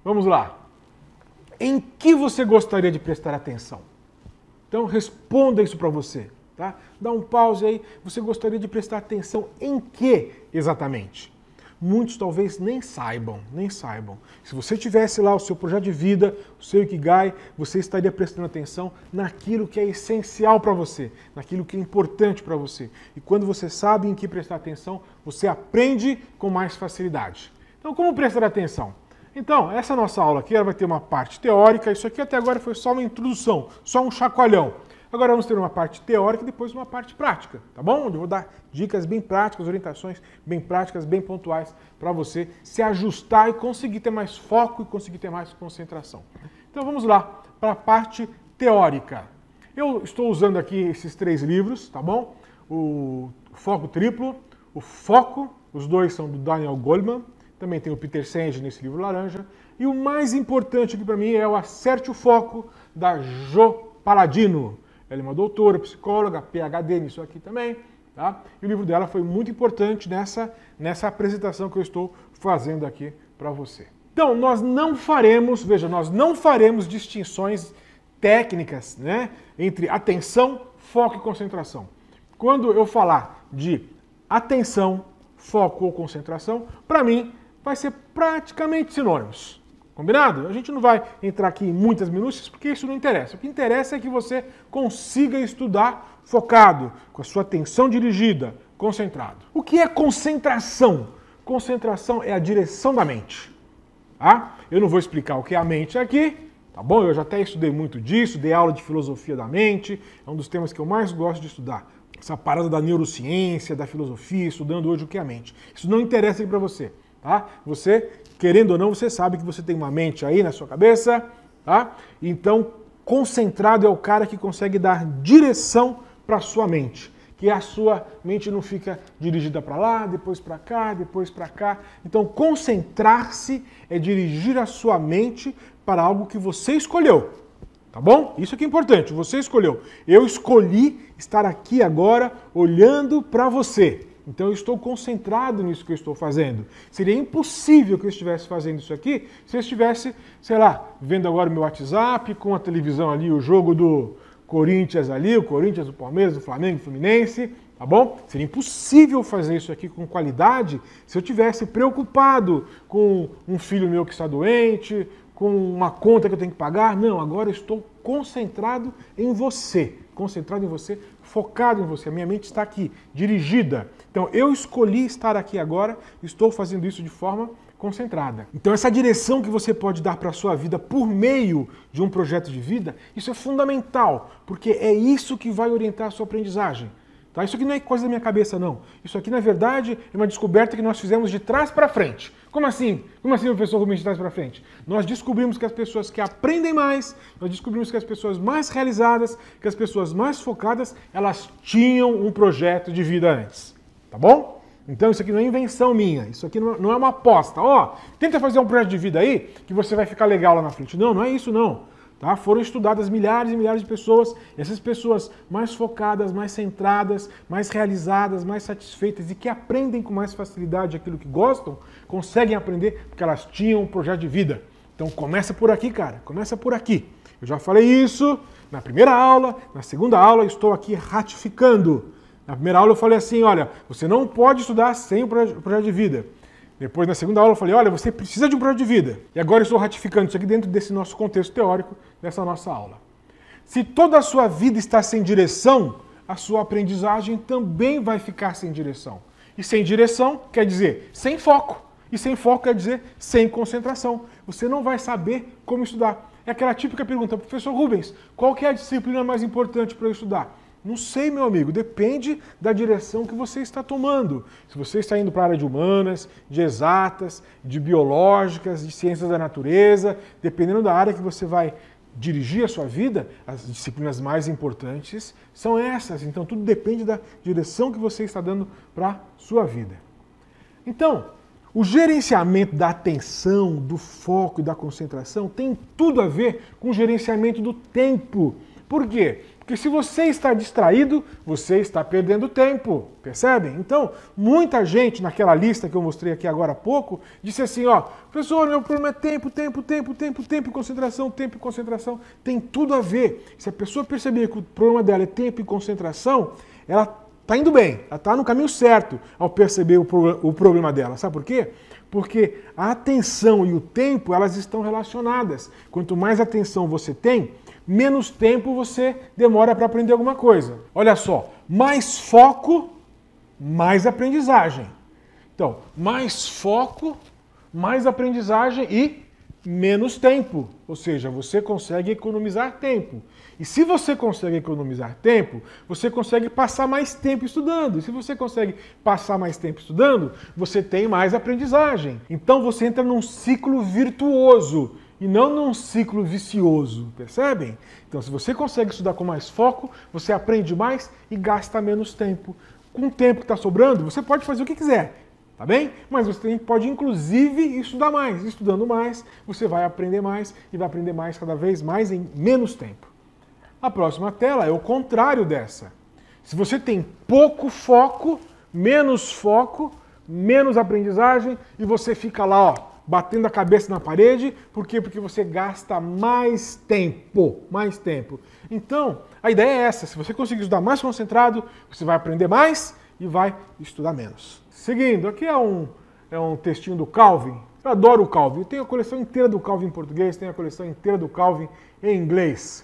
Vamos lá. Em que você gostaria de prestar atenção? Então responda isso para você, tá? Dá um pause aí. Você gostaria de prestar atenção em que exatamente? Muitos talvez nem saibam. Se você tivesse lá o seu projeto de vida, o seu Ikigai, você estaria prestando atenção naquilo que é essencial para você, naquilo que é importante para você. E quando você sabe em que prestar atenção, você aprende com mais facilidade. Então, como prestar atenção? Então, essa nossa aula aqui ela vai ter uma parte teórica, isso aqui até agora foi só uma introdução, só um chacoalhão. Agora vamos ter uma parte teórica e depois uma parte prática, tá bom? Onde eu vou dar dicas bem práticas, orientações bem práticas, bem pontuais para você se ajustar e conseguir ter mais foco e conseguir ter mais concentração. Então vamos lá para a parte teórica. Eu estou usando aqui esses 3 livros, tá bom? O Foco Triplo, o Foco, os dois são do Daniel Goleman, também tem o Peter Senge nesse livro laranja, e o mais importante aqui para mim é o Acerte o Foco, da Jo Paladino. Ela é uma doutora, psicóloga, PhD nisso aqui também, tá? E o livro dela foi muito importante nessa apresentação que eu estou fazendo aqui para você. Então, nós não faremos distinções técnicas, né, entre atenção, foco e concentração. Quando eu falar de atenção, foco ou concentração, para mim vai ser praticamente sinônimos. Combinado? A gente não vai entrar aqui em muitas minúcias porque isso não interessa. O que interessa é que você consiga estudar focado, com a sua atenção dirigida, concentrado. O que é concentração? Concentração é a direção da mente. Tá? Eu não vou explicar o que é a mente aqui, tá bom? Eu já até estudei muito disso, dei aula de filosofia da mente, é um dos temas que eu mais gosto de estudar. Essa parada da neurociência, da filosofia, estudando hoje o que é a mente. Isso não interessa aqui para você. Tá? Você, querendo ou não, você sabe que você tem uma mente aí na sua cabeça, tá? Então, concentrado é o cara que consegue dar direção para a sua mente, que a sua mente não fica dirigida para lá, depois para cá, depois para cá. Então, concentrar-se é dirigir a sua mente para algo que você escolheu, tá bom? Isso aqui é importante, você escolheu. Eu escolhi estar aqui agora olhando para você. Então eu estou concentrado nisso que eu estou fazendo. Seria impossível que eu estivesse fazendo isso aqui se eu estivesse, sei lá, vendo agora o meu WhatsApp, com a televisão ali, o jogo do Corinthians ali, o Corinthians, o Palmeiras, o Flamengo, o Fluminense, tá bom? Seria impossível fazer isso aqui com qualidade se eu estivesse preocupado com um filho meu que está doente, com uma conta que eu tenho que pagar. Não, agora eu estou concentrado em você, focado em você. A minha mente está aqui, dirigida. Então, eu escolhi estar aqui agora, estou fazendo isso de forma concentrada. Então, essa direção que você pode dar para a sua vida por meio de um projeto de vida, isso é fundamental, porque é isso que vai orientar a sua aprendizagem. Tá? Isso aqui não é coisa da minha cabeça, não. Isso aqui, na verdade, é uma descoberta que nós fizemos de trás para frente. Como assim? Como assim, professor Rubens, de trás para frente? Nós descobrimos que as pessoas que aprendem mais, nós descobrimos que as pessoas mais realizadas, que as pessoas mais focadas, elas tinham um projeto de vida antes. Tá bom? Então isso aqui não é invenção minha, isso aqui não é uma aposta. Ó, tenta fazer um projeto de vida aí que você vai ficar legal lá na frente. Não, não é isso não. Tá? Foram estudadas milhares e milhares de pessoas, e essas pessoas mais focadas, mais centradas, mais realizadas, mais satisfeitas e que aprendem com mais facilidade aquilo que gostam, conseguem aprender porque elas tinham um projeto de vida. Então começa por aqui, cara, começa por aqui. Eu já falei isso na primeira aula, na segunda aula eu estou aqui ratificando. Na primeira aula eu falei assim, olha, você não pode estudar sem o projeto de vida. Depois, na segunda aula, eu falei, olha, você precisa de um projeto de vida. E agora eu estou ratificando isso aqui dentro desse nosso contexto teórico, dessa nossa aula. Se toda a sua vida está sem direção, a sua aprendizagem também vai ficar sem direção. E sem direção quer dizer sem foco. E sem foco quer dizer sem concentração. Você não vai saber como estudar. É aquela típica pergunta, professor Rubens, qual que é a disciplina mais importante para eu estudar? Não sei, meu amigo, depende da direção que você está tomando. Se você está indo para a área de humanas, de exatas, de biológicas, de ciências da natureza, dependendo da área que você vai dirigir a sua vida, as disciplinas mais importantes são essas. Então tudo depende da direção que você está dando para a sua vida. Então, o gerenciamento da atenção, do foco e da concentração tem tudo a ver com o gerenciamento do tempo. Por quê? Porque se você está distraído, você está perdendo tempo, percebem? Então, muita gente naquela lista que eu mostrei aqui agora há pouco, disse assim, ó, professor, meu problema é tempo, tempo e concentração, tempo e concentração. Tem tudo a ver. Se a pessoa perceber que o problema dela é tempo e concentração, ela está indo bem, ela está no caminho certo ao perceber o problema dela. Sabe por quê? Porque a atenção e o tempo, elas estão relacionadas. Quanto mais atenção você tem, menos tempo você demora para aprender alguma coisa. Olha só, mais foco, mais aprendizagem. Então, mais foco, mais aprendizagem e menos tempo. Ou seja, você consegue economizar tempo. E se você consegue economizar tempo, você consegue passar mais tempo estudando. E se você consegue passar mais tempo estudando, você tem mais aprendizagem. Então você entra num ciclo virtuoso e não num ciclo vicioso, percebem? Então se você consegue estudar com mais foco, você aprende mais e gasta menos tempo. Com o tempo que está sobrando, você pode fazer o que quiser. Tá bem? Mas você pode, inclusive, estudar mais. Estudando mais, você vai aprender mais e vai aprender mais cada vez mais em menos tempo. A próxima tela é o contrário dessa. Se você tem pouco foco, menos aprendizagem e você fica lá, ó, batendo a cabeça na parede, por quê? Porque você gasta mais tempo. Então, a ideia é essa. Se você conseguir estudar mais concentrado, você vai aprender mais e vai estudar menos. Seguindo, aqui é um textinho do Calvin. Eu adoro o Calvin. Eu tenho a coleção inteira do Calvin em português, tenho a coleção inteira do Calvin em inglês.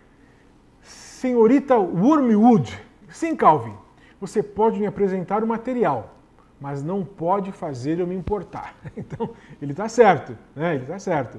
Senhorita Wormwood. Sim, Calvin, você pode me apresentar o material, mas não pode fazer eu me importar. Então, ele está certo, né? Ele está certo.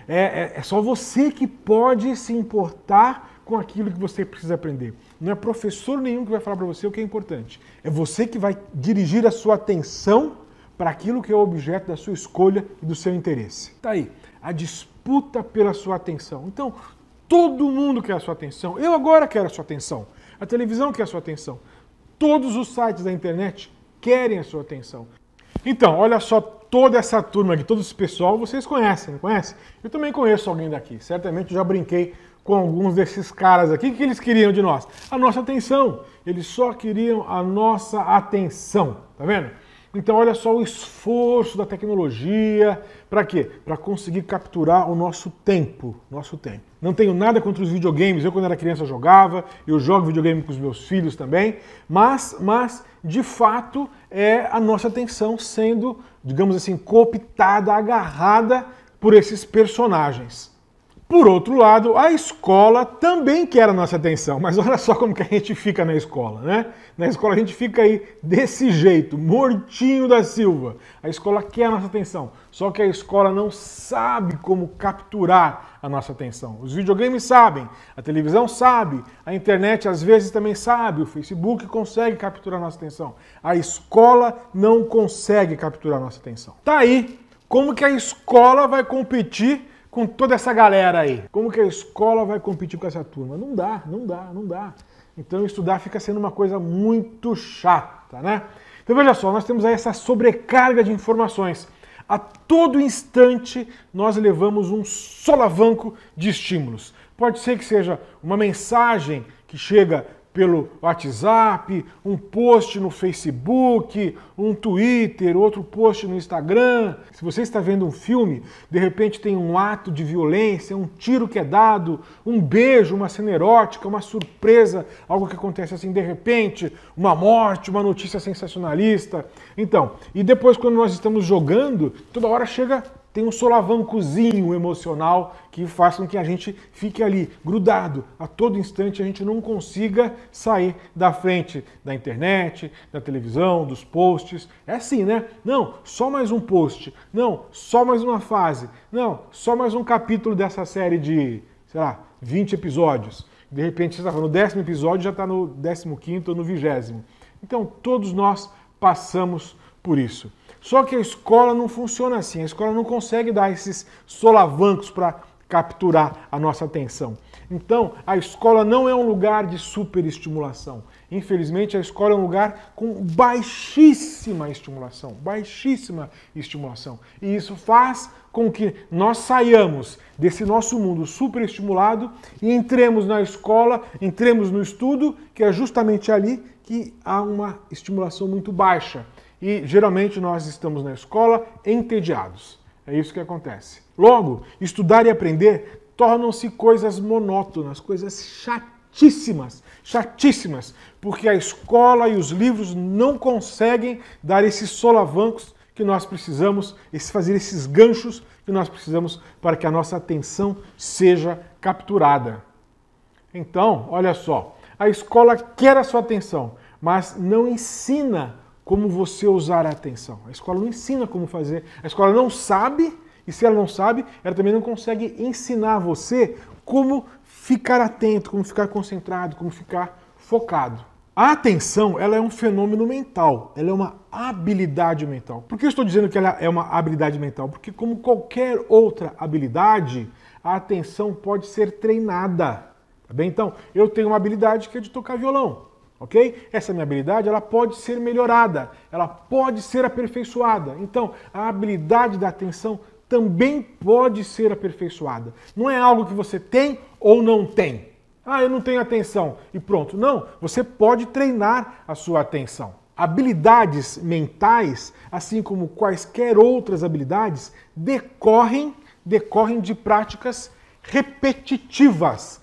É só você que pode se importar com aquilo que você precisa aprender. Não é professor nenhum que vai falar para você o que é importante. É você que vai dirigir a sua atenção para aquilo que é o objeto da sua escolha e do seu interesse. Tá aí, a disputa pela sua atenção. Então, todo mundo quer a sua atenção. Eu agora quero a sua atenção. A televisão quer a sua atenção. Todos os sites da internet querem a sua atenção. Então, olha só toda essa turma aqui, todo esse pessoal, vocês conhecem, não conhecem? Eu também conheço alguém daqui. Certamente já brinquei com alguns desses caras aqui. O que eles queriam de nós? A nossa atenção. Eles só queriam a nossa atenção. Tá vendo? Então olha só o esforço da tecnologia. Para quê? Para conseguir capturar o nosso tempo. Não tenho nada contra os videogames. Eu, quando era criança, jogava. Eu jogo videogame com os meus filhos também. Mas de fato, é a nossa atenção sendo, digamos assim, cooptada, agarrada por esses personagens. Por outro lado, a escola também quer a nossa atenção, mas olha só como que a gente fica na escola, né? Na escola a gente fica aí desse jeito, mortinho da Silva. A escola quer a nossa atenção, só que a escola não sabe como capturar a nossa atenção. Os videogames sabem, a televisão sabe, a internet às vezes também sabe, o Facebook consegue capturar a nossa atenção. A escola não consegue capturar a nossa atenção. Tá aí, como que a escola vai competir com toda essa galera aí? Como que a escola vai competir com essa turma? Não dá. Então estudar fica sendo uma coisa muito chata, né? Então veja só, nós temos aí essa sobrecarga de informações. A todo instante nós levamos um solavanco de estímulos. Pode ser que seja uma mensagem que chega pelo WhatsApp, um post no Facebook, um Twitter, outro post no Instagram. Se você está vendo um filme, de repente tem um ato de violência, um tiro que é dado, um beijo, uma cena erótica, uma surpresa, algo que acontece assim de repente, uma morte, uma notícia sensacionalista. Então, e depois quando nós estamos jogando, toda hora tem um solavancozinho emocional que faz com que a gente fique ali grudado. A todo instante a gente não consiga sair da frente da internet, da televisão, dos posts. É assim, né? Não, só mais um post. Não, só mais uma fase. Não, só mais um capítulo dessa série de, sei lá, 20 episódios. De repente você está no 10º episódio, já está no 15º ou no 20º. Então todos nós passamos por isso. Só que a escola não funciona assim, a escola não consegue dar esses solavancos para capturar a nossa atenção. Então, a escola não é um lugar de superestimulação, Infelizmente, a escola é um lugar com baixíssima estimulação, E isso faz com que nós saiamos desse nosso mundo superestimulado e entremos na escola, entremos no estudo, que é justamente ali que há uma estimulação muito baixa. E geralmente nós estamos na escola entediados. É isso que acontece. Logo, estudar e aprender tornam-se coisas monótonas, coisas chatíssimas, porque a escola e os livros não conseguem dar esses solavancos que nós precisamos, fazer esses ganchos que nós precisamos para que a nossa atenção seja capturada. Então, olha só, a escola quer a sua atenção, mas não ensina como você usar a atenção. A escola não ensina como fazer, a escola não sabe, e se ela não sabe, ela também não consegue ensinar você como ficar atento, como ficar concentrado, como ficar focado. A atenção, ela é um fenômeno mental, ela é uma habilidade mental. Por que eu estou dizendo que ela é uma habilidade mental? Porque como qualquer outra habilidade, a atenção pode ser treinada. Tá bem? Então, eu tenho uma habilidade que é de tocar violão, ok? Essa minha habilidade, ela pode ser melhorada, ela pode ser aperfeiçoada. Então, a habilidade da atenção também pode ser aperfeiçoada. Não é algo que você tem ou não tem. Ah, eu não tenho atenção e pronto. Não, você pode treinar a sua atenção. Habilidades mentais, assim como quaisquer outras habilidades, decorrem de práticas repetitivas.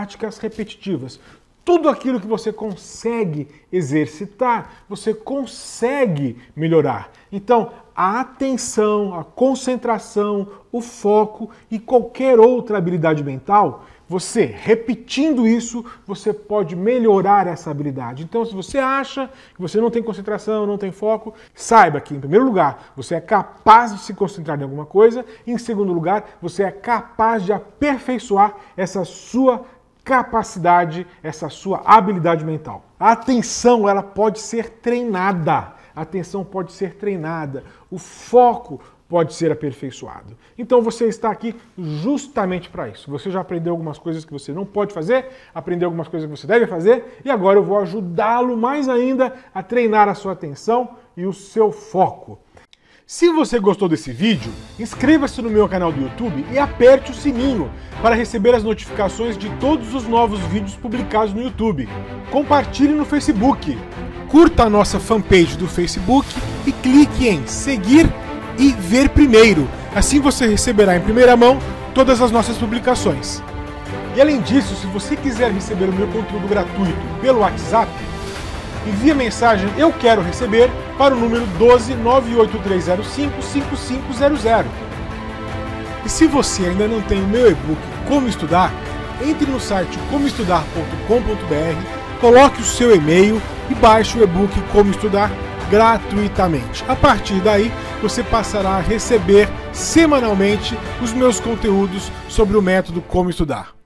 Tudo aquilo que você consegue exercitar, você consegue melhorar. Então, a atenção, a concentração, o foco e qualquer outra habilidade mental, você repetindo isso, você pode melhorar essa habilidade. Então, se você acha que você não tem concentração, não tem foco, saiba que, em primeiro lugar, você é capaz de se concentrar em alguma coisa, e, em segundo lugar, você é capaz de aperfeiçoar essa sua capacidade, essa sua habilidade mental. A atenção, ela pode ser treinada. A atenção pode ser treinada. O foco pode ser aperfeiçoado. Então você está aqui justamente para isso. Você já aprendeu algumas coisas que você não pode fazer, aprendeu algumas coisas que você deve fazer, e agora eu vou ajudá-lo mais ainda a treinar a sua atenção e o seu foco. Se você gostou desse vídeo, inscreva-se no meu canal do YouTube e aperte o sininho para receber as notificações de todos os novos vídeos publicados no YouTube. Compartilhe no Facebook, curta a nossa fanpage do Facebook e clique em seguir e ver primeiro. Assim você receberá em primeira mão todas as nossas publicações. E além disso, se você quiser receber o meu conteúdo gratuito pelo WhatsApp, envie a mensagem "Eu quero receber" para o número 12 98305 5500. E se você ainda não tem o meu e-book Como Estudar, entre no site comoestudar.com.br, coloque o seu e-mail e baixe o e-book Como Estudar gratuitamente. A partir daí, você passará a receber semanalmente os meus conteúdos sobre o método Como Estudar.